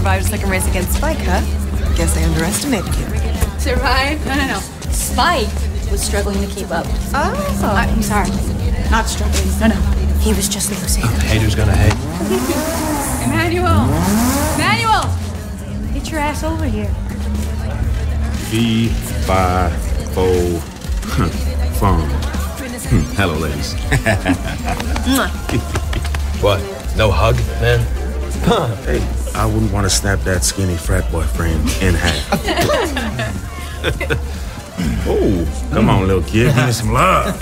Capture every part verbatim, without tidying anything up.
survived a second race against Spike, huh? Guess I underestimated you. Survived? No, no, no. Spike was struggling to keep up. Oh. I, I'm sorry. Not struggling. No, no. He was just losing. Haters gonna hate. Emmanuel! Emmanuel! Get your ass over here. V, five, four, fun. Hello, ladies. What? No hug, man? Hey, I wouldn't want to snap that skinny frat boy frame in half. Oh, come on, little kid. Give me some love.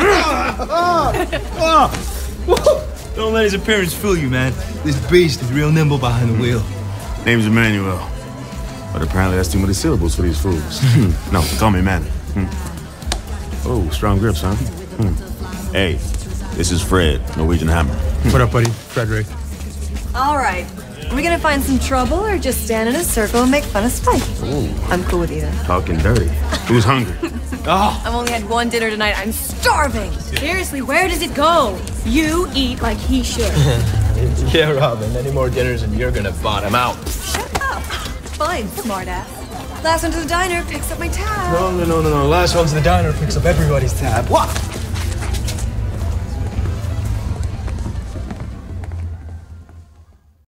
Don't let his appearance fool you, man. This beast is real nimble behind the wheel. Name's Emmanuel. But apparently that's too many syllables for these fools. No, call me Manny. Oh, strong grips, huh? Hey, this is Fred, Norwegian Hammer. What up, buddy? Frederick. All right. Are we gonna find some trouble or just stand in a circle and make fun of Spike? Ooh. I'm cool with either. Talking dirty. Who's hungry? Oh. I've only had one dinner tonight. I'm starving. Seriously, where does it go? You eat like he should. Yeah, Robin. Any more dinners and you're gonna bottom out. Shut up. Fine, smartass. Last one to the diner picks up my tab. No, no, no, no, no. Last one's the diner picks up everybody's tab. What?